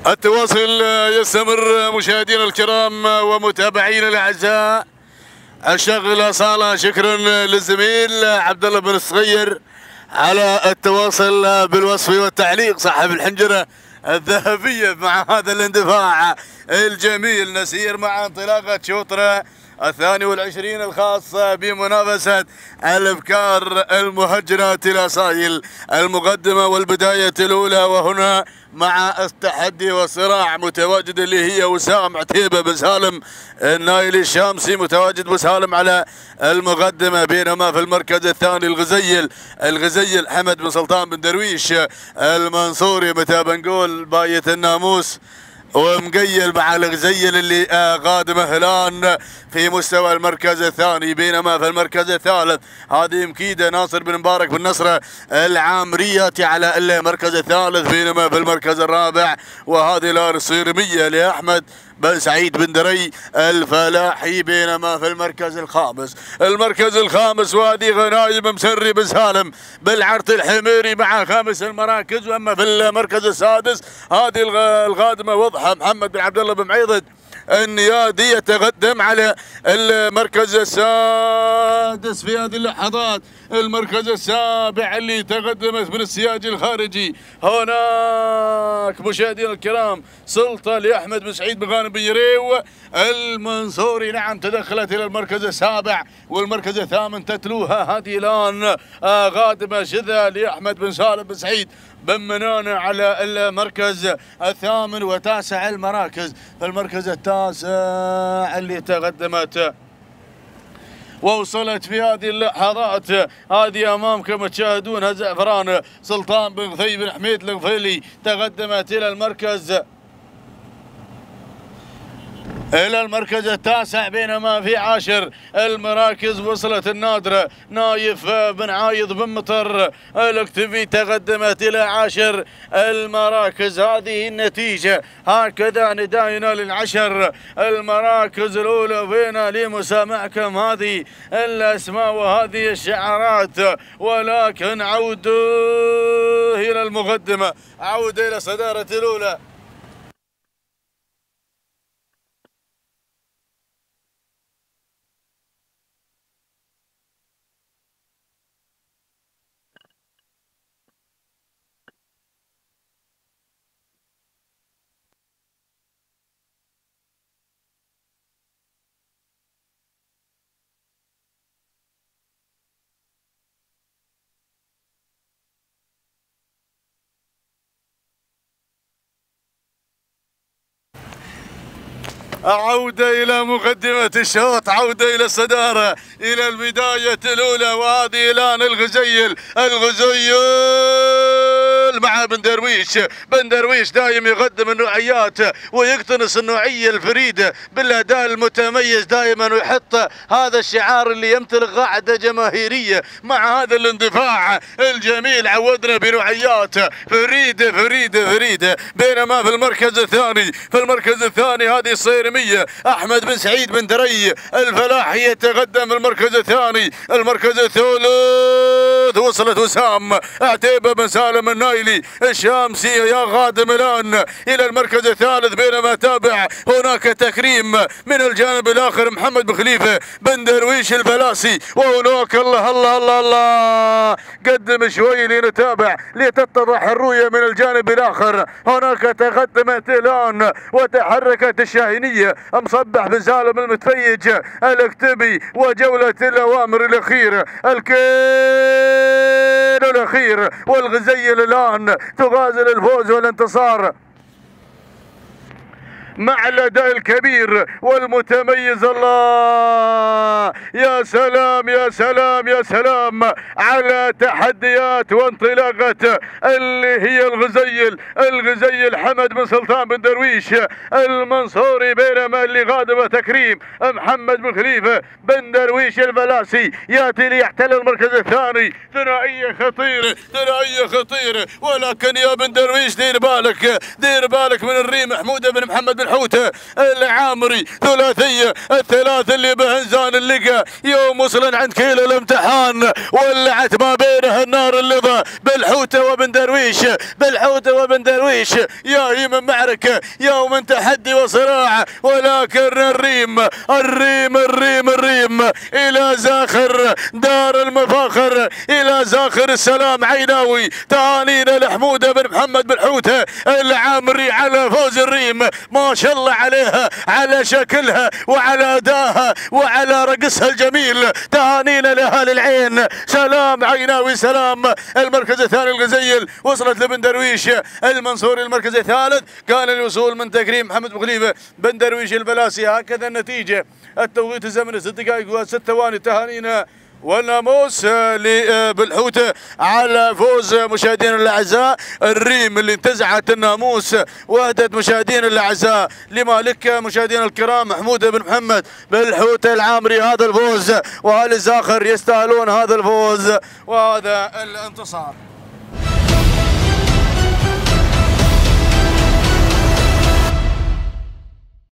التواصل يستمر مشاهدينا الكرام ومتابعينا الاعزاء. الشغله صاله. شكرا للزميل عبد الله بن الصغير على التواصل بالوصف والتعليق، صاحب الحنجره الذهبيه مع هذا الاندفاع الجميل. نسير مع انطلاقه شوطنا 22 الخاص بمنافسة الأبكار المهجنة الأصايل، المقدمة والبداية الأولى، وهنا مع التحدي والصراع متواجد اللي هي وسام عتيبة بن سالم النايل الشامسي، متواجد بسالم على المقدمة، بينما في المركز الثاني الغزيل حمد بن سلطان بن درويش المنصوري، متى بنقول باية الناموس ومقيل مع الغزيل اللي قادمه الان في مستوى المركز الثاني. بينما في المركز الثالث هذه مكيده ناصر بن مبارك بن نصره العامرياتي على المركز الثالث. بينما في المركز الرابع وهذه الان الصيرميه لاحمد بن سعيد بن دري الفلاحي. بينما في المركز الخامس وهذه غنايم مسري بن سالم بالعرض الحميري مع خامس المراكز. واما في المركز السادس هذه القادمه وضحى محمد بن عبد الله بن معيضد النيادي يتقدم على المركز السادس في هذه اللحظات. المركز السابع اللي تقدمت من السياج الخارجي هناك مشاهدينا الكرام سلطة لأحمد بن سعيد بن غانم بن يريو المنصوري، نعم تدخلت إلى المركز السابع. والمركز الثامن تتلوها هذه الآن قادمة شذا لأحمد بن سالم بن سعيد بن منانة على المركز الثامن. وتاسع المراكز في المركز التاسع اللي تقدمت ووصلت في هذه اللحظات هذه امامكم تشاهدونها زعفران سلطان بن غثي بن حميد الغفيلي، تقدمت الى المركز التاسع. بينما في عاشر المراكز وصلت النادرة نايف بن عايض بن مطر الاكتفي، تقدمت إلى عاشر المراكز. هذه النتيجة، هكذا ندائنا للعشر المراكز الأولى. فينا لمسامعكم هذه الأسماء وهذه الشعارات، ولكن عودوا إلى المقدمة، عودوا إلى صدارة الأولى. عودة إلى مقدمة الشوط، عودة إلى الصدارة، إلى البداية الأولى. وهذه الآن الغزيل مع بن درويش دايم يقدم النوعيات ويقتنص النوعية الفريدة بالأداء المتميز دائما، ويحط هذا الشعار اللي يمتلك قاعدة جماهيرية مع هذا الاندفاع الجميل. عودنا بنوعيات فريدة. بينما في المركز الثاني هذه الصيرمية أحمد بن سعيد بن دري الفلاحي يتقدم في المركز الثاني. المركز الثالث وصلت وسام عتيبة بن سالم النايلي الشامسي يا قادم الآن إلى المركز الثالث. بينما تابع هناك تكريم من الجانب الآخر محمد بن خليفة بن درويش الفلاسي. وهناك الله قدم شوي لنتابع لتتضح الرؤية من الجانب الآخر. هناك تقدمت الآن وتحركت الشاهينية مصبح بن سالم المتفيج الاكتبي، وجولة الأوامر الأخيرة الأخير والغزيل الآن تغازل الفوز والانتصار مع الأداء الكبير والمتميز. الله يا سلام يا سلام يا سلام على تحديات وانطلاقة اللي هي الغزيل حمد بن سلطان بن درويش المنصوري. بينما اللي قادمه تكريم محمد بن خليفة بن درويش الفلاسي ياتي ليحتل المركز الثاني. ثنائية خطيرة ولكن يا بن درويش دير بالك من الريم محمود بن محمد بن بالحوته العامري ثلاثيه الثلاث اللي بهنزان اللقى يوم وصلن عند كيل الامتحان ولعت ما بينها النار اللظى بالحوته وبن درويش بالحوته وبن درويش يا هي من معركه يوم من تحدي وصراع ولكن الريم الى زاخر دار المفاخر الى زاخر السلام عيناوي تهانينا لحموده بن محمد بالحوته العامري على فوز الريم ما شاء الله عليها على شكلها وعلى اداها وعلى رقصها الجميل تهانينا لاهالي العين سلام عيناوي سلام. المركز الثاني الغزيل وصلت لبن درويش المنصوري المركز الثالث كان الوصول من تكريم محمد بخليفه بن درويش البلاسي. هكذا النتيجه التوقيت الزمني 6 دقائق و6 ثواني تهانينا والناموس بالحوته على فوز مشاهدينا الاعزاء الريم اللي انتزعت الناموس واهدت مشاهدينا الاعزاء لمالك مشاهدينا الكرام محمود بن محمد بالحوته العامري هذا الفوز واهل الزاخر يستاهلون هذا الفوز وهذا الانتصار.